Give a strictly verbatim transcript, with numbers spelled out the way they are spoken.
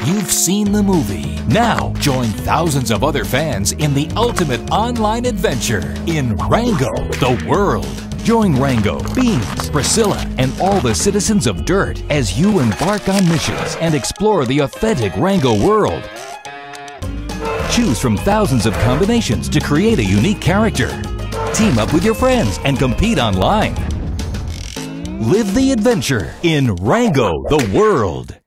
you've seen the movie. Now, join thousands of other fans in the ultimate online adventure in Rango, the world. Join Rango, Beans, Priscilla, and all the citizens of Dirt as you embark on missions and explore the authentic Rango world. Choose from thousands of combinations to create a unique character. Team up with your friends and compete online. Live the adventure in Rango, the world.